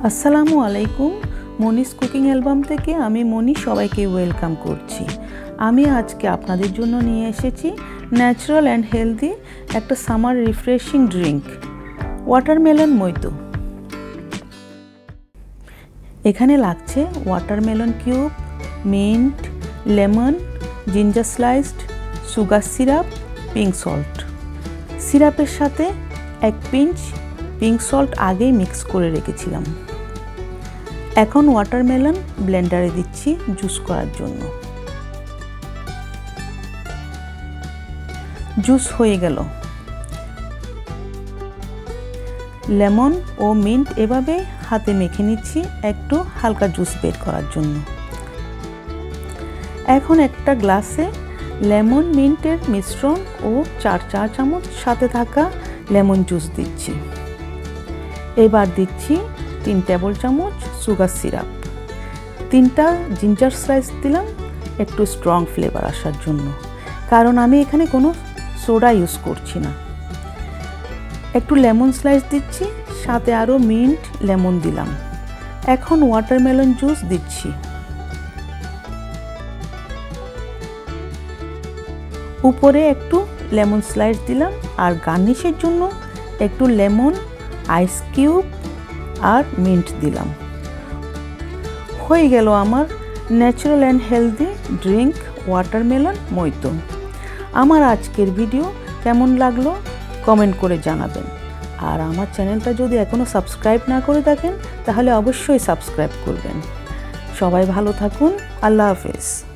আসসালামু আলাইকুম। Moni's cooking album থেকে আমি মনি সবাইকে ওয়েলকাম করছি। আমি আজকে আপনাদের জন্য নিয়ে এসেছি ন্যাচারাল অ্যান্ড হেলদি একটা summer refreshing drink, watermelon mojito. এখানে লাগছে watermelon cube, mint, lemon, ginger sliced, sugar syrup, pink salt. সিরাপের সাথে 1 পিঞ্চ পিঙ্ক সল্ট আগেই মিক্স করে রেখেছিলাম। এখন ওয়াটারমেলন ব্লেন্ডারে দিচ্ছি জুস করার জন্য। জুস হয়ে গেল। লেমন ও মিন্ট এভাবে হাতে মেখে নিচ্ছি একটু হালকা জুস বের করার জন্য। এখন একটা গ্লাসে লেমন মিন্টের মিশ্রণ ও 4 চা চামচ সাথে থাকা লেমন জুস দিচ্ছি। এবার দিচ্ছি 3 টেবিল চামচ সুগার সিরাপ। 3টা জিঞ্জার স্লাইস দিলাম একটু স্ট্রং ফ্লেভার আসার জন্য, কারণ আমি এখানে কোনো সোডা ইউজ করছি না। একটু লেমন স্লাইস দিচ্ছি, সাথে আরও মিন্ট লেমন দিলাম। এখন ওয়াটারমেলন জুস দিচ্ছি। উপরে একটু লেমন স্লাইস দিলাম আর গার্নিশের জন্য একটু লেমন আইস কিউব আর মিন্ট দিলাম। হয়ে গেল আমার natural and healthy drink watermelon mojito. আমার আজকের ভিডিও কেমন লাগলো কমেন্ট করে জানাবেন। আর আমার চ্যানেলটা যদি এখনও সাবস্ক্রাইব না করে থাকেন তাহলে অবশ্যই সাবস্ক্রাইব করবেন। সবাই ভালো থাকুন। আল্লাহ হাফেজ।